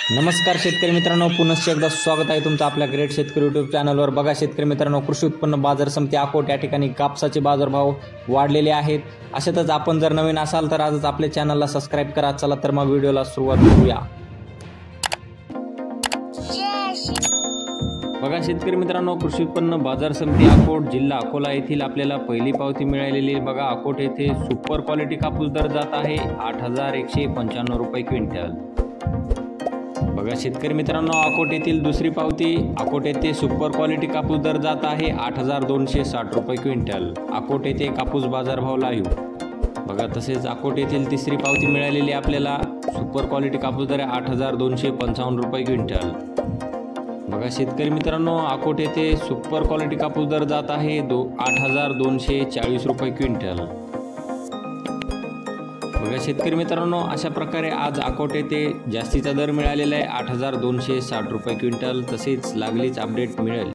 नमस्कार शेतकरी मित्रांनो, पुनश्च एकदा स्वागत आहे तुमचं आपल्या ग्रेट शेतकरी यूट्यूब चॅनलवर। बघा शेतकरी मित्रांनो, कृषी उत्पन्न बाजार समिती अकोट या ठिकाणी कापसाचे बाजारभाव वाढलेले आहेत। अशातच आपण जर नवीन असाल तर आजच आपल्या चॅनलला सबस्क्राइब करा। चला तर मग व्हिडिओला सुरुवात करूया। बघा शेतकरी मित्रांनो, कृषी उत्पन्न बाजार समिती अकोट जिल्हा अकोला येथील आपल्याला पहिली पावती मिळालेली आहे। बघा अकोट येथे सुपर क्वालिटी कापूस दर जात आहे 8195 रुपये क्विंटल। बघा शेतकरी मित्रांनो, अकोट येथील दुसरी पावती अकोट येथे सुपर क्वालिटी कापूस दर जात आहे 8260 रुपये क्विंटल। अकोट येथे कापूस बाजारभाव लाईव्ह। बघा तसेच अकोट येथील तिसरी पावती मिळालेली आपल्याला सुपर क्वालिटी कापूस दर 8255 रुपये क्विंटल। बघा शेतकरी मित्रांनो, अकोट येथे सुपर क्वालिटी कापूस दर जात आहे 8240 रुपये क्विंटल। बघा शेतकरी मित्रांनो, अशा प्रकारे आज अकोट येथे जास्तीचा दर मिळालेला आहे 8260 रुपये क्विंटल। तसेच लागलीच अपडेट मिळेल।